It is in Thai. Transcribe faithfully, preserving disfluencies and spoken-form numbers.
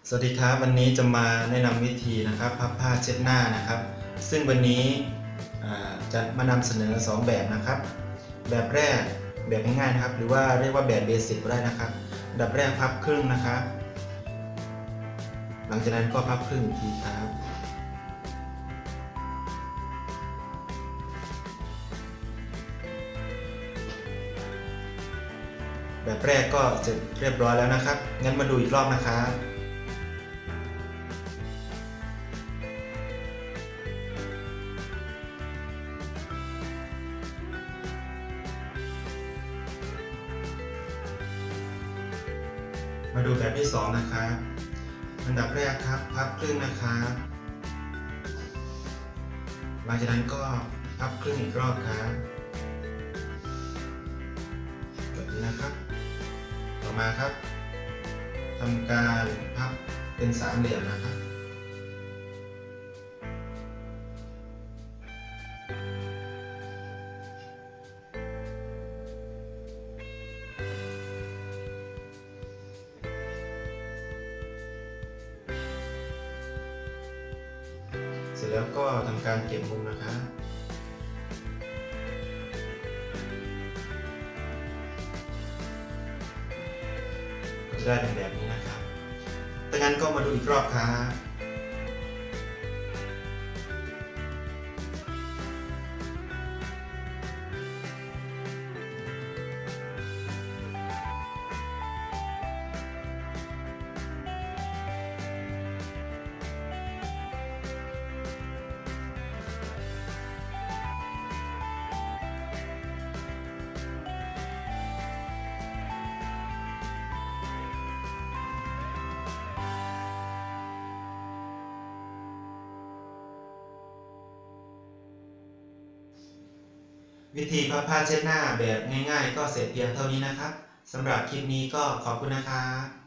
สวัสดีครับวันนี้จะมาแนะนำวิธีนะครับพับผ้าเช็ดหน้านะครับซึ่งวันนี้จะมานำเสนอสองแบบนะครับแบบแรกแบบง่ายๆนะครับหรือว่าเรียกว่าแบบเบสิกก็ได้นะครับแบบแรกพับครึ่งนะครับหลังจากนั้นก็พับครึ่งอีกทีครับแบบแรกก็เสร็จเรียบร้อยแล้วนะครับงั้นมาดูอีกรอบนะครับมาดูแบบที่สองนะครับอันดับแรกครับพับครึ่งนะครับหลังจากนั้นก็พับครึ่งอีกรอบครับแบบนี้นะครับต่อมาครับทำการพับเป็นสามเหลี่ยมนะครับเสร็จแล้วก็ทำการเก็บมุมนะครับก็จะได้เป็นแบบนี้นะครับดังนั้นก็มาดูอีกรอบครับวิธีพับผ้าเช็ดหน้าแบบง่ายๆก็เสร็จเพียงเท่านี้นะครับสำหรับคลิปนี้ก็ขอบคุณนะครับ